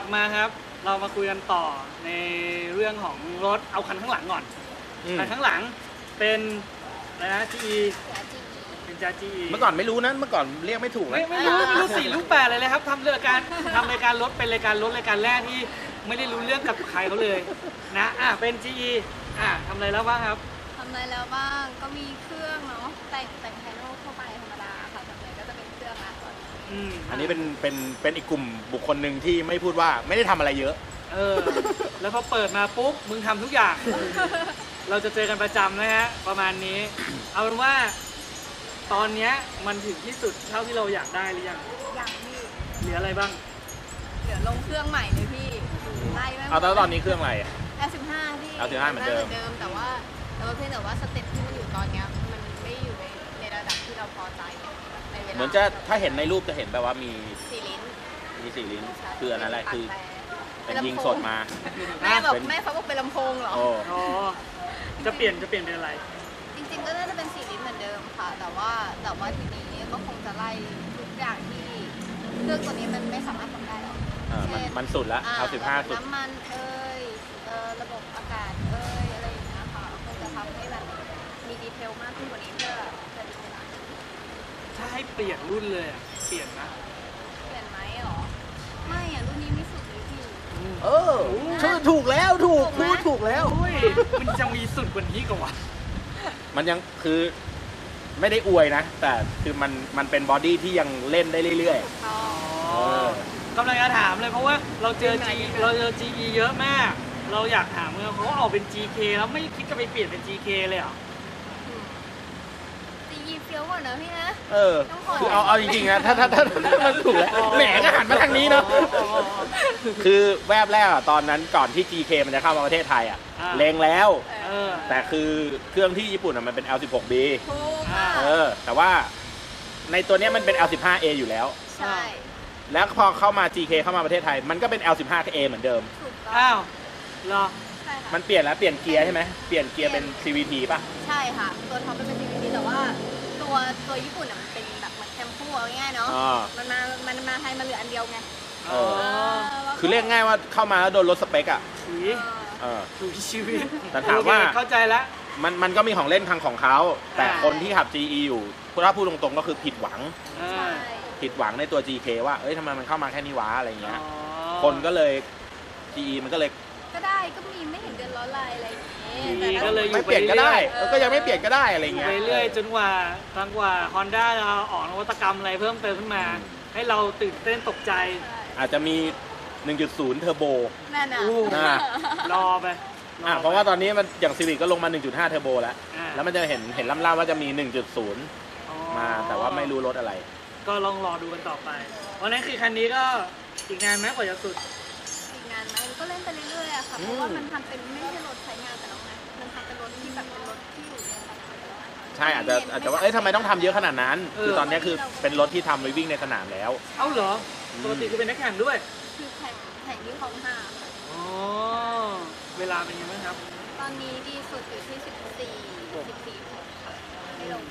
มาครับเรามาคุยกันต่อในเรื่องของรถเอาคันข้างหลังก่อนคันข้างหลังเป็นอะไรนะ GE เป็นจ้า GE เมื่อก่อนไม่รู้นะเมื่อก่อนเรียกไม่ถูกไม่รู้สี่รู้แปดเลยครับทำรายการรถเป็นรายการรถรายการแรกที่ไม่ได้รู้เรื่องกับใครเขาเลยนะเป็น GE ทำอะไรแล้วบ้างครับทำอะไรแล้วบ้างก็มีเครื่องเนาะแต่งภายนอกทั่วไปธรรมดาค่ะทำอะไรก็จะเป็นเครื่องละอันนี้เป็นอีกกลุ่มบุคคลหนึ่งที่ไม่พูดว่าไม่ได้ทำอะไรเยอะแล้วพอเปิดมาปุ๊บมึงทำทุกอย่าง เราจะเจอกันประจำนะฮะประมาณนี้เอาเป็นว่าตอนนี้มันถึงที่สุดเท่าที่เราอยากได้หรือยังพี่เหลืออะไรบ้างเหลือลงเครื่องใหม่เลยพี่ไล่ไหมเอาตอนนี้เครื่องอะไร L15 พี่ L15 เหมือนเดิมแต่ว่าเพียงแต่ว่าสเต็ปที่มันอยู่ตอนนี้มันไม่อยู่ในระดับที่เราพอใจในเวลาเหมือนจะถ้าเห็นในรูปจะเห็นแบบว่ามี 4 ลิ้นคืออันนั้นอะไรคือเป็นยิงสดมาแม่เขาบอกเป็นลำโพงเหรอจะเปลี่ยนเป็นอะไรจริงๆก็น่าจะเป็น4 ลิ้นเหมือนเดิมค่ะแต่ว่าทีนี้ก็คงจะไล่ทุกอย่างที่เครื่องตัวนี้มันไม่สามารถทำได้หรอกมันสุดแล้วเอา15สุดน้ำมันระบบอากาศอะไรอย่างเงี้ยค่ะคงจะทำให้มันมีดีเทลมากขึ้นกว่านี้เพื่อจะดีเวลาถ้าให้เปลี่ยนรุ่นเลยเปลี่ยนไหมหรอไม่รุ่นนี้ไม่สุดเลยพี่ถูกแล้วพูดถูกแล้วมันจะมีสุดกว่านี้กว่ามันยังคือไม่ได้อวยนะแต่คือมันเป็นบอดี้ที่ยังเล่นได้เรื่อยๆกำลังจะถามเลยเพราะว่าเราเจอ GE เยอะมากเราอยากถามเขาออกเป็น GK แล้วไม่คิดจะไปเปลี่ยนเป็น GK เลยเหรอ GE เฟี้ยวกว่าเนอะพี่นะคือเอาจริงๆนะถ้ามันถูกแล้วแหมก็หันมาทางนี้เนาะคือแวบแรกตอนนั้นก่อนที่ GK มันจะเข้ามาประเทศไทยเลงแล้วแต่คือเครื่องที่ญี่ปุ่นมันเป็น L16B แต่ว่าในตัวนี้มันเป็น L15A อยู่แล้วใช่แล้วพอเข้ามา GK เข้ามาประเทศไทยมันก็เป็น L15A เหมือนเดิมเหรอมันเปลี่ยนแล้วเปลี่ยนเกียร์ใช่ไหมเปลี่ยนเกียร์เป็น CVT ป่ะใช่ค่ะตัวท็อปเป็น CVT แต่ว่าตัวญี่ปุ่นมันเป็นแบบเหมือนแคมพูเอาง่ายเนาะมันมาไทยมันเหลืออันเดียวไงคือเรียกง่ายว่าเข้ามาแล้วโดนลดสเปคถูกชีวิตแต่ถามว่าเข้าใจแล้วมันก็มีของเล่นทางของเขาแต่คนที่ขับ GE อยู่ถ้าพูดตรงๆก็คือผิดหวังในตัว GK ว่าทำไมมันเข้ามาแค่นี้วะอะไรเงี้ยคนก็เลย GE มันก็เลยก็ได้ก็มีไม่เห็นเดือดร้อนอะไรอย่างเงี้ยก็เลยไม่เปลี่ยนก็ได้ก็ยังไม่เปลี่ยนก็ได้อะไรเงี้ยเรื่อยๆจนกว่าHonda จะออกนวัตกรรมอะไรเพิ่มเติมขึ้นมาให้เราตื่นเต้นตกใจอาจจะมี 1.0 เทอร์โบนั่นรอไปเพราะว่าตอนนี้มันอย่าง Civic ก็ลงมา 1.5 เทอร์โบแล้วมันจะเห็นล่ำๆว่าจะมี 1.0 มาแต่ว่าไม่รู้รถอะไรก็ลองรอดูกันต่อไปวันนั้นคือคันนี้ก็อีกนานไหมกว่าจะสุดอีกนานไหมก็เล่นไปเรื่อยๆค่ะเพราะว่ามันทำเป็นไม่ใช่รถใช้งานแต่ละมันทำเป็นรถที่แบบเป็นรถที่อยู่ในสนามใช่อาจจะว่าทำไมต้องทำเยอะขนาดนั้นคือตอนนี้คือเป็นรถที่ทำไว้วิ่งในสนามแล้วเหรอปกติคือเป็นนักแข่งด้วยคือแข่งที่คลอง5 เวลาเป็นยังไงครับตอนนี้ดีสุดอยู่ที่14ค่ะไม่ลง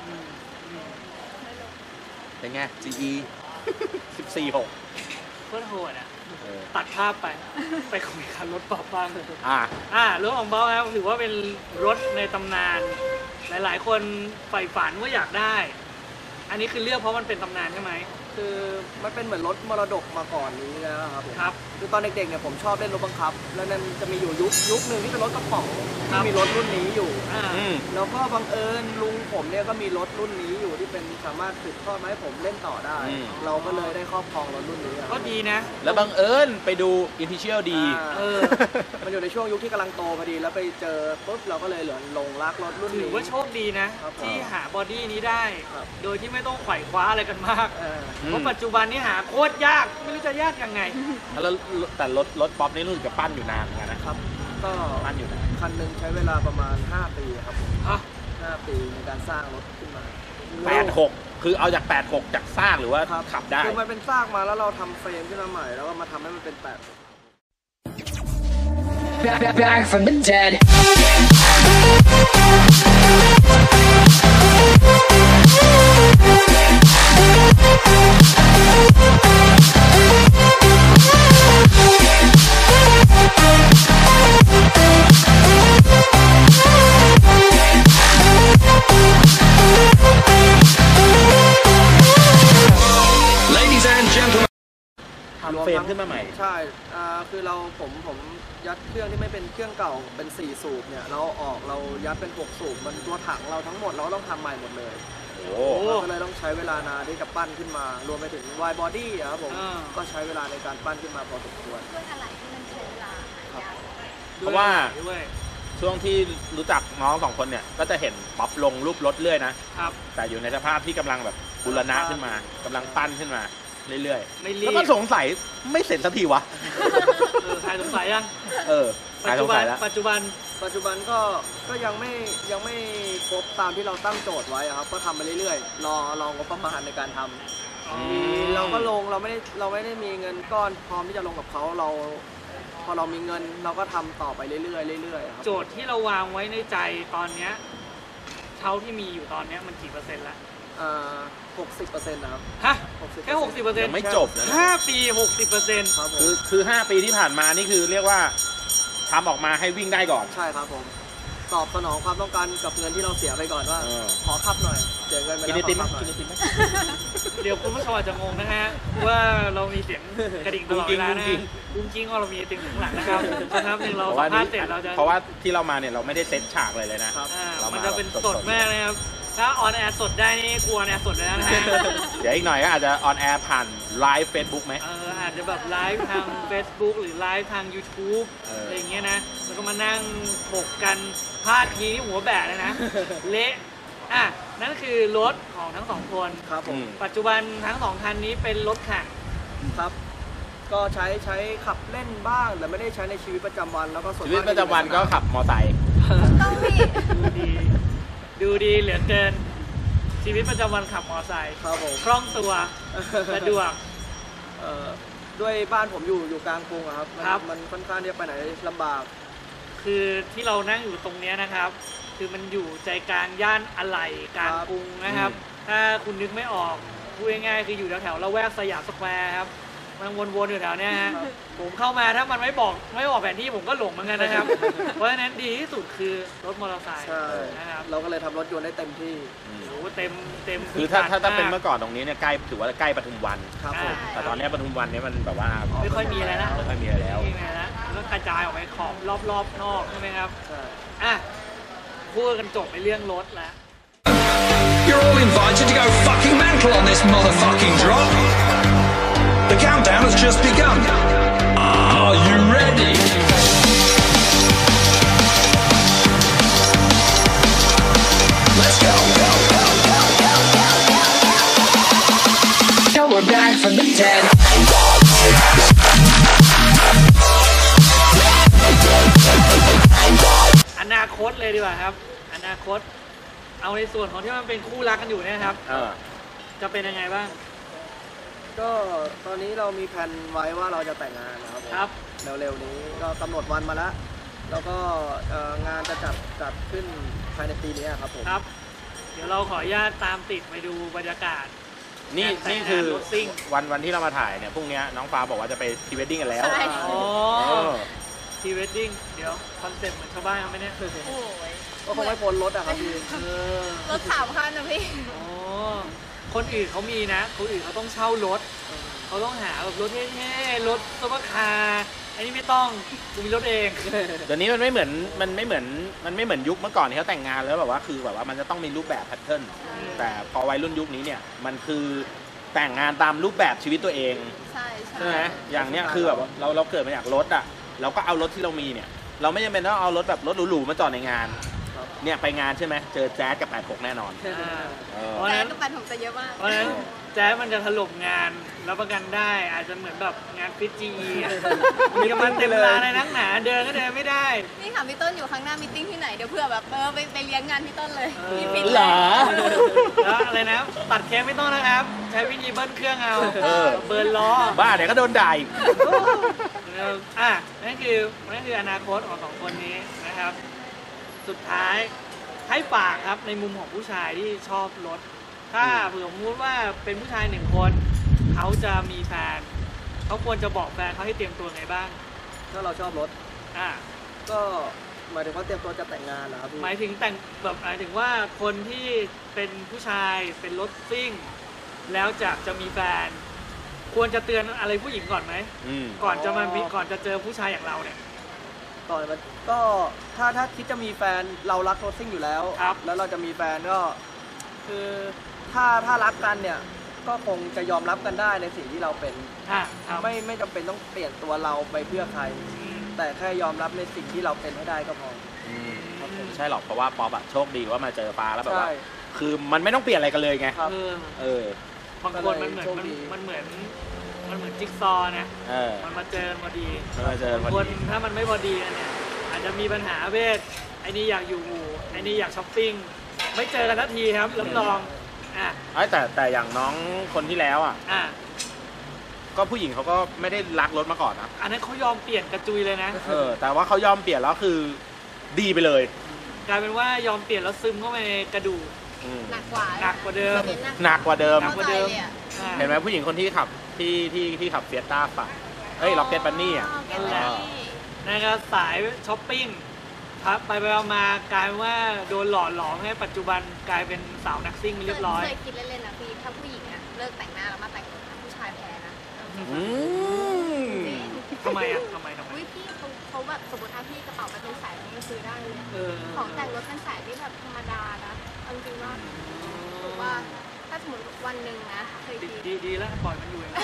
เป็นไง GE 14.6 โคตรโหดตัดภาพไปคุยกันรถปอบบ้างรถของเบาครับถือว่าเป็นรถในตำนานหลายๆคนใฝ่ฝันว่าอยากได้อันนี้คือเลือกเพราะมันเป็นตำนานใช่ไหมคือมันเป็นเหมือนรถมรดกมาก่อนนี้นะครับคือตอนเด็กๆเนี่ยผมชอบเล่นรถบังคับแล้วนั่นจะมีอยู่ยุคหนึ่งที่เป็นรถกระป๋องที่มีรถรุ่นนี้อยู่แล้วก็บังเอิญลุงผมเนี่ยก็มีรถรุ่นนี้อยู่ที่เป็นสามารถสืบทอดมาให้ผมเล่นต่อได้เราก็เลยได้ครอบครองรถรุ่นนี้ก็ดีนะแล้วบังเอิญไปดู Initial D มันอยู่ในช่วงยุคที่กำลังโตพอดีแล้วไปเจอปุ๊บเราก็เลยหลงรักรถรุ่นนี้ถือว่าโชคดีนะที่หาบอดี้นี้ได้โดยที่ไม่ต้องไขว่คว้าอะไรกันมากเพราะปัจจุบันนี้หาโคตรยากไม่รู้จะยากยังไงแล้วแต่รถป๊อปนี่รู้สึกจะปั้นอยู่นานเหมือนกันนะครับก็ปั้นอยู่นานคันหนึ่งใช้เวลาประมาณ5 ปีครับ5 ปีในการสร้างรถขึ้นมา 86คือเอาจาก86จากสร้างหรือว่าขับได้คือมันเป็นสร้างมาแล้วเราทำเฟรมขึ้นมาใหม่แล้วก็มาทำให้มันเป็น Back from the dead ทำเฟรมขึ้นมาใหม่ใช่คือผมยัดเครื่องที่ไม่เป็นเครื่องเก่าเป็น4สูบเนี่ยเราออกเรายัดเป็น6สูบมันตัวถังเราทั้งหมดเราต้องทำใหม่หมดเลยก็เลยต้องใช้เวลานานที่จะปั้นขึ้นมารวมไปถึง wide body ครับผมก็ใช้เวลาในการปั้นขึ้นมาพอสมควรด้วยอะไรที่มันใช้เวลาเพราะว่าช่วงที่รู้จักน้อง2คนเนี่ยก็จะเห็นป๊อปลงรูปรถเรื่อยนะครับแต่อยู่ในสภาพที่กำลังแบบบูรณะขึ้นมากำลังปั้นขึ้นมาเรื่อยๆแล้วก็สงสัยไม่เสร็จสักทีวะใครสงสัยยังปัจจุบันก็ยังไม่ครบตามที่เราตั้งโจทย์ไว้ครับก็ทำไปเรื่อยๆรองบประมาณในการทำเราก็ลงเราไม่ได้มีเงินก้อนพร้อมที่จะลงกับเขาพอเรามีเงินเราก็ทำต่อไปเรื่อยๆครับโจทย์ที่เราวางไว้ในใจตอนเนี้ยเท่าที่มีอยู่ตอนเนี้ยมันกี่เปอร์เซ็นต์ละ 60%นะครับฮะแค่ 60% ยังไม่จบนะ 5 ปี 60% ครับคือ5 ปีที่ผ่านมานี่คือเรียกว่าทำออกมาให้วิ่งได้ก่อนใช่ครับผมตอบสนองความต้องการกับเงินที่เราเสียไปก่อนว่าขอขับหน่อยเสียเงินไปแล้วขอขับหน่อยเดี๋ยวคุณผู้ชมอาจจะงงนะฮะว่าเรามีเสียงกระดิ่งตลอดเวลานะกุ้งกิ้งว่าเรามีติ่งข้างหลังนะครับหนึ่งเราสัมภาษณ์เสร็จเราจะเพราะว่าที่เรามาเนี่ยเราไม่ได้เซตฉากเลยนะมันจะเป็นสดมากนะครับถ้าออนแอร์สดได้นี่กลัวออนแอร์สดเลยนะฮะเดี๋ยวอีกหน่อยก็อาจจะออนแอร์ผ่านไลฟ์ Facebook ไหมอาจจะแบบไลฟ์ทาง Facebook หรือไลฟ์ทาง YouTube อะไรอย่างเงี้ยนะแล้วก็มานั่งถกกันพาดทีหัวแบะเลยนะเละนั่นคือรถของทั้งสองคนครับผมปัจจุบันทั้งสองคันนี้เป็นรถแข่งครับก็ใช้ขับเล่นบ้างแต่ไม่ได้ใช้ในชีวิตประจำวันแล้วก็ชีวิตประจำวันก็ขับมอเตอร์ไซค์ต้องพี่ดูดีเหลือเกินชีวิตประจำวันขับมอเตอร์ไซค์ครับผมคล่องตัวสะดวกด้วยบ้านผมอยู่กลางกรุงครับมันค่อนข้างที่จะไปไหนลำบากคือที่เรานั่งอยู่ตรงนี้นะครับคือมันอยู่ใจกลางย่านอะไหล่กลางกรุงนะครับถ้าคุณนึกไม่ออกพูดง่ายๆคืออยู่แถวๆละแวกสยามสแควร์ครับมันวนๆอยู่แถวนี้ฮะผมเข้ามาถ้ามันไม่บอกแผนที่ผมก็หลงเหมือนกันนะครับเพราะฉะนั้นดีที่สุดคือรถมอเตอร์ไซค์นะครับเราก็เลยทำรถยนต์ได้เต็มที่เต็มคือถ้าเป็นเมื่อก่อนตรงนี้เนี่ยใกล้ถือว่าใกล้ปทุมวันครับแต่ตอนนี้ปทุมวันเนี่ยมันแบบว่าไม่ค่อยมีอะไรนะไม่ค่อยมีอะไรแล้วแล้วกระจายออกไปขอบรอบนอกใช่ไหมครับพูดกันจบในเรื่องรถแล้ว You're all invited to go fucking mental on this motherfucking drop. The countdown has just begun. Are you ready? Let's go. Now we're back from the dead. อนาคตเลยดีกว่าครับอนาคตเอาในส่วนของที่มันเป็นคู่รักกันอยู่เนี่ยครับจะเป็นยังไงบ้างก็ตอนนี้เรามีแผนไว้ว่าเราจะแต่งงานนะครับเร็วๆนี้ก็กำหนดวันมาแล้วก็งานจะจัดขึ้นภายในปีนี้ครับผมครับเดี๋ยวเราขออนุญาตตามติดไปดูบรรยากาศนี่คือวันที่เรามาถ่ายเนี่ยพรุ่งนี้น้องฟ้าบอกว่าจะไปพรีเวดดิ้งกันแล้วพรีเวดดิ้งเดี๋ยวคอนเซ็ปต์เหมือนชาวบ้านไหมเนี่ยก็คงไม่พ้นรถอะครับพี่รถ3 คันนะพี่คนอื่นเขามีนะคนอื่นเขาต้องเช่ารถเขาต้องหาแบบรถเท่ๆรถซุปเปอร์คาร์อันนี้ไม่ต้องกูมีรถเองเดี๋ยวนี้มันไม่เหมือนยุคเมื่อก่อนที่เขาแต่งงานแล้วแบบว่าคือแบบว่ามันจะต้องมีรูปแบบแพทเทิร์นแต่พอวัยรุ่นยุคนี้เนี่ยมันคือแต่งงานตามรูปแบบชีวิตตัวเองใช่ไหมอย่างเนี้ยคือแบบเราเกิดมาจากรถอ่ะเราก็เอารถที่เรามีเนี่ยเราไม่จำเป็นต้องเอารถแบบรถหรูๆมาจอดในงานเนี่ยไปงานใช่ไหมเจอแจ๊สกับ86แน่นอนแจ๊สกับ86จะเยอะมากเพราะฉะนั้นแจ๊สมันจะถล่มงานรับประกันได้อาจจะเหมือนแบบงานฟิตจีมีกำลังเต็มเวลาในนักหนาเดินก็เดินไม่ได้นี่ค่ะพี่ต้นอยู่ข้างหน้ามีติ้งที่ไหนเดี๋ยวเผื่อแบบไปเลี้ยงงานพี่ต้นเลยมีฟิตเหรอแล้วอะไรนะตัดเค้กไม่ต้องนะครับใช้วิธีเบิ้ลเครื่องเอาเบิร์นล้อบ้าเดี๋ยวก็โดนด่าอีกนั่นคืออนาคตของ2 คนนี้นะครับสุดท้ายให้ฝากครับในมุมของผู้ชายที่ชอบรถถ้าเผื่อสมมติว่าเป็นผู้ชาย1 คนเขาจะมีแฟนเขาควรจะบอกแฟนเขาให้เตรียมตัวไงบ้างถ้าเราชอบรถก็หมายถึงว่าเตรียมตัวจะแต่งงานนะครับหมายถึงแต่งแบบหมายถึงว่าคนที่เป็นผู้ชายเป็นรถซิ่งแล้วจะมีแฟนควรจะเตือนอะไรผู้หญิงก่อนไหมก่อนจะเจอผู้ชายอย่างเราเนี่ยก่อนมันก็ถ้าคิดจะมีแฟนเรารักรถซิ่งอยู่แล้วแล้วเราจะมีแฟนก็คือถ้ารักกันเนี่ยก็คงจะยอมรับกันได้ในสิ่งที่เราเป็นไม่จำเป็นต้องเปลี่ยนตัวเราไปเพื่อใครแต่แค่ยอมรับในสิ่งที่เราเป็นให้ได้ก็พอใช่หรอกเพราะว่าป๊อปอะโชคดีว่ามาเจอฟ้าแล้วแบบว่าคือมันไม่ต้องเปลี่ยนอะไรกันเลยไงบางคนมันเหมือนจิ๊กซอนะมันมาเจอพอดีคนถ้ามันไม่พอดีเนี่ยอาจจะมีปัญหาเวทไอ้นี่อยากอยู่ไอ้นี่อยากช้อปปิ้งไม่เจอกันทันทีครับรับรองแต่อย่างน้องคนที่แล้วก็ผู้หญิงเขาก็ไม่ได้รักรถมาก่อนนะอันนั้นเขายอมเปลี่ยนกระจุยเลยนะแต่ว่าเขายอมเปลี่ยนแล้วคือดีไปเลยกลายเป็นว่ายอมเปลี่ยนแล้วซึมเข้าไปในกระดูกหนักกว่าเดิมเห็นไหมผู้หญิงคนที่ขับที่ขับเฟียต้าป่ะล็อกเก็ตบันนี่นะครับสายช้อปปิ้งไปมากลายว่าโดนหล่อหลอมให้ปัจจุบันกลายเป็นสาวนักซิ่งเรียบร้อยเคยคิดเล่นๆนะพี่ถ้าผู้หญิงเลิกแต่งหน้าแล้วมาแต่งผู้ชายแพ้นะทำไมพี่เขาแบบสมมติถ้าพี่กระเป๋าเป็นสายมันซื้อได้เลยของแต่งรถเป็นสายที่แบบธรรมดานะจริงๆว่าถ้าสมมติวันหนึ่งนะเคยดีแล้วปล่อยมันอยู่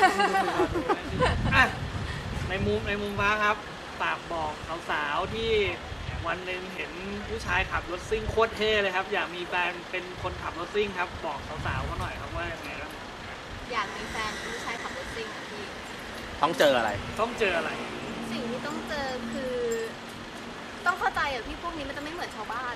ในมุมฟ้าครับฝากบอกสาวๆที่วันหนึ่งเห็นผู้ชายขับรถซิ่งโคตรเท่เลยครับอยากมีแฟนเป็นคนขับรถซิ่งครับบอกสาวๆเขาหน่อยครับว่ายังไงครับอยากมีแฟนผู้ชายขับรถซิ่งพี่ต้องเจออะไรสิ่งที่ต้องเจอคือต้องเข้าใจพี่พวกนี้มันจะไม่เหมือนชาวบ้าน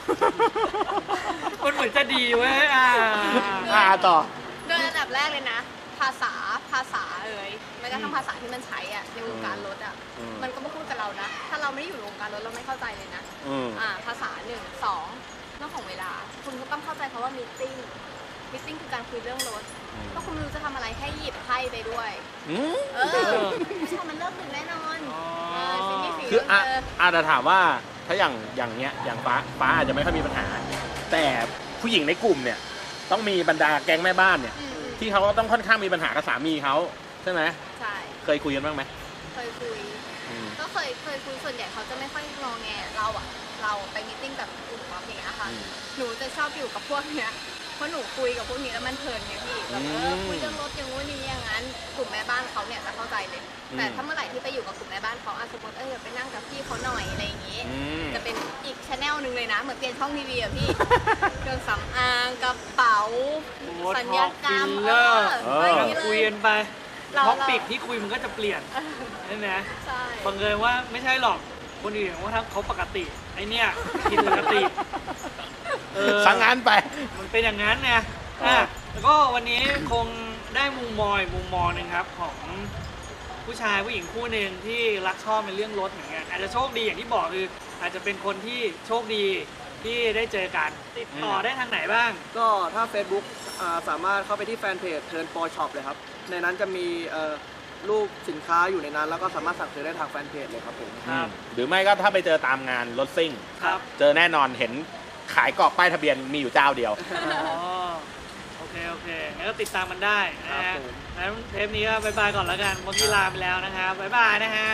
มันเหมือนจะดีเว้ยต่อโดยระดับแรกเลยนะภาษาแม้กระทั่งภาษาที่มันใช้ในวงการรถมันก็ไม่พูดกับเรานะถ้าเราไม่ได้อยู่ในวงการรถเราไม่เข้าใจเลยนะภาษา1 2เรื่องของเวลาคุณก็ต้องเข้าใจเพราะว่ามีตติ้งคือการคุยเรื่องรถก็คุณไม่รู้จะทำอะไรให้หยิบไพ่ไปด้วยผู้ชายมันเลิกดึกแน่นอนคืออาจจะถามว่าถ้าอย่างเนี้ยอย่างฟ้าอาจจะไม่ค่อยมีปัญหาแต่ผู้หญิงในกลุ่มเนี่ยต้องมีบรรดาแก๊งแม่บ้านเนี่ยที่เขาต้องค่อนข้างมีปัญหากับสามีเขาใช่ไหมใช่เคยคุยกันบ้างไหมเคยคุยก็เคยคุยส่วนใหญ่เขาจะไม่ค่อยงอแงเราไปมีตติ้งแบบกลุ่มอย่างเงี้ยค่ะหนูจะชอบอยู่กับพวกเนี้ยเพราะหนูคุยกับพวกนี้แล้วมันเพลินไงพี่แบบคุยเรื่องรถอย่างงู้นอย่างงั้นกลุ่มแม่บ้านเขาเนี่ยจะเข้าใจเลยแต่ถ้าเมื่อไหร่ที่ไปอยู่กับกลุ่มแม่บ้านเขาสมมติไปนั่งกับพี่เขาหน่อยอะไรอย่างงี้จะเป็นอีกชแนลนึงเลยนะเหมือนเปลี่ยนช่องทีวีอะพี่เครื่องสำอางกระเป๋าสัญญากรรมคุยกันไปท็อปิกที่คุยมันก็จะเปลี่ยนใช่ไหมใช่บังเอิญว่าไม่ใช่หรอกคนอื่นว่าถ้าเขาปกติไอเนี้ยกินปกติสั่งงานไปมันเป็นอย่างนั้นไงแล้วก็วันนี้คงได้มุมมองนึงครับของผู้ชายผู้หญิงคู่หนึ่งที่รักชอบในเรื่องรถเหมือนกันอาจจะโชคดีอย่างที่บอกคืออาจจะเป็นคนที่โชคดีที่ได้เจอกันติดต่อได้ทางไหนบ้างก็ถ้า Facebook สามารถเข้าไปที่แฟนเพจ Turn Pro Shop เลยครับในนั้นจะมีรูปสินค้าอยู่ในนั้นแล้วก็สามารถสั่งซื้อได้ทางแฟนเพจเลยครับผมหรือไม่ก็ถ้าไปเจอตามงานรถซิ่งเจอแน่นอนเห็นขายกรอบป้ายทะเบียนมีอยู่เจ้าเดียวโอเคงั้นก็ติดตามมันได้นะฮะแล้วเทปนี้ก็บายบายก่อนแล้วกันเมื่อกี้ลาไปแล้วนะครับบายบายนะฮะ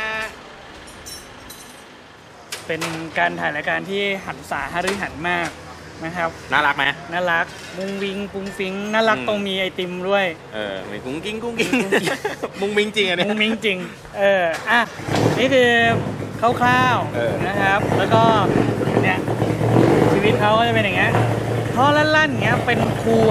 เป็นการถ่ายรายการที่หันษาหฤหันมากนะครับน่ารักไหมน่ารักมุ้งวิงปุ้งฟิงน่ารักตรงมีไอติมด้วยมีกุ้งกิ้งมุ้งมิงจริงอันนี้มุ้งมิงจริงนี่คือคร่าวๆนะครับแล้วก็เนี่ยชีวิตเขาก็จะเป็นอย่างเงี้ยท่อลั่นๆอย่างเงี้ยเป็นครู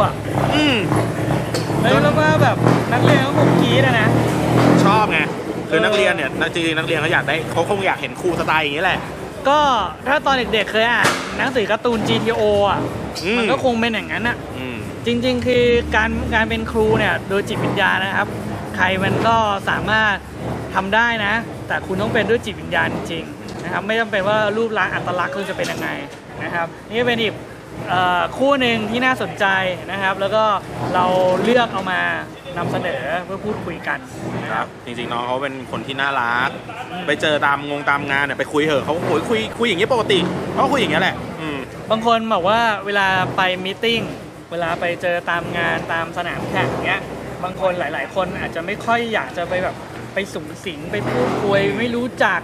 แล้วก็แบบนักเรียนก็คงกรี๊ดนะชอบไงคือนักเรียนเนี่ยจริงๆนักเรียนเขาอยากได้เขาคงอยากเห็นครูสไตล์อย่างนี้แหละก็ถ้าตอนเด็กๆเคยอ่านหนังสือการ์ตูน GTO มันก็คงเป็นอย่างนั้นจริงๆคือการเป็นครูเนี่ยโดยจิตวิญญาณนะครับใครมันก็สามารถทำได้นะแต่คุณต้องเป็นด้วยจิตวิญญาณจริงๆนะครับไม่จำเป็นว่ารูปลักษณ์อัตลักษณ์คุณจะเป็นยังไงนะครับนี่เป็นอีกคู่หนึ่งที่น่าสนใจนะครับแล้วก็เราเลือกเอามานำเสนอเพื่อพูดคุยกันครับจริงๆน้องเขาเป็นคนที่น่ารักไปเจอตามงานเนี่ยไปคุยเหอะเขาคุยอย่างนี้ปกติเขาคุยอย่างนี้แหละบางคนบอกว่าเวลาไปมีตติ้งเวลาไปเจอตามงานตามสนามแข่งเงี้ยบางคนหลายๆคนอาจจะไม่ค่อยอยากจะไปแบบไปสุงสิงไปพูดคุยไม่รู้จัก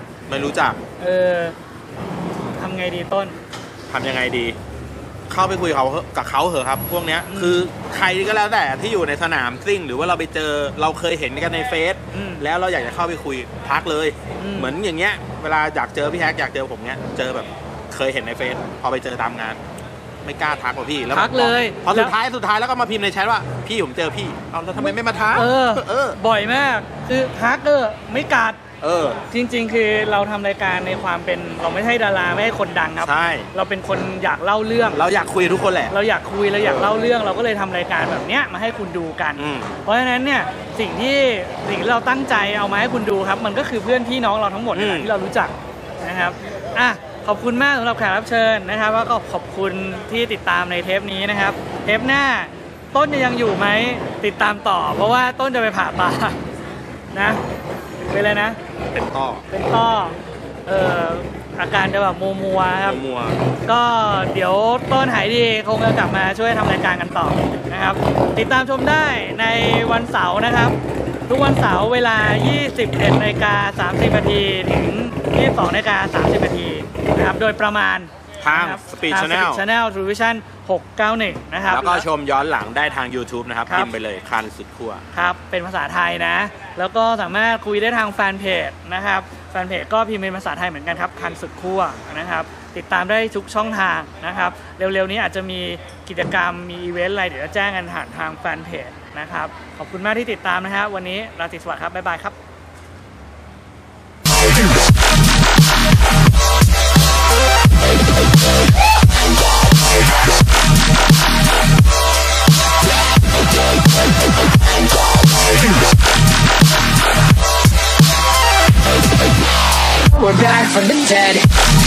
ทำไงดีต้นทำยังไงดีเข้าไปคุยกับเขาเหอะครับพวกเนี้ยคือใครก็แล้วแต่ที่อยู่ในสนามซิ่งหรือว่าเราไปเจอเราเคยเห็นกันในเฟซแล้วเราอยากจะเข้าไปคุยทักเลยเหมือนอย่างเงี้ยเวลาอยากเจอพี่แฮกอยากเจอผมเนี้ยเจอแบบเคยเห็นในเฟซพอไปเจอตามงานไม่กล้าทักว่าพี่แล้วทักเลยพอสุดท้ายแล้วก็มาพิมพ์ในแชทว่าพี่ผมเจอพี่เอาแล้วทำไมไม่มาทักบ่อยมากคือทักไม่กัดจริงๆคือเราทำรายการในความเป็นเราไม่ใช่ดาราไม่ใช่คนดังครับใช่เราเป็นคนอยากเล่าเรื่องเราอยากคุยทุกคนแหละเราอยากคุยเราอยากเล่าเรื่องเราก็เลยทำรายการแบบเนี้ยมาให้คุณดูกันเพราะฉะนั้นเนี่ยสิ่งที่เราตั้งใจเอามาให้คุณดูครับมันก็คือเพื่อนพี่น้องเราทั้งหมดที่เรารู้จักนะครับขอบคุณมากสำหรับแขกรับเชิญนะครับแล้วก็ขอบคุณที่ติดตามในเทปนี้นะครับเทปหน้าต้นจะยังอยู่ไหมติดตามต่อเพราะว่าต้นจะไปผ่าตานะเป็นอะไรนะเป็นต้ออาการจะแบบมัวครับก็เดี๋ยวต้นหายดีคงจะกลับมาช่วยทำรายการกันต่อนะครับติดตามชมได้ในวันเสาร์นะครับทุกวันเสาร์เวลา 21:30 นาทีถึง 22:30 นาทีนะครับโดยประมาณทาง Speed Channel True Vision 691นะครับแล้วก็ชมย้อนหลังได้ทาง YouTube นะครับพิมพ์ไปเลยคันสุดขั้วครับเป็นภาษาไทยนะแล้วก็สามารถคุยได้ทางแฟนเพจนะครับแฟนเพจก็พิมพ์เป็นภาษาไทยเหมือนกันครับคันสุดขั้วนะครับติดตามได้ทุกช่องทางนะครับเร็วๆนี้อาจจะมีกิจกรรมมีอีเวนต์อะไรเดี๋ยวจะแจ้งกันผ่านทางแฟนเพจนะครับขอบคุณมากที่ติดตามนะครับวันนี้ราตรีสวัสดิ์ครับบ๊ายบายครับ We're back from the dead.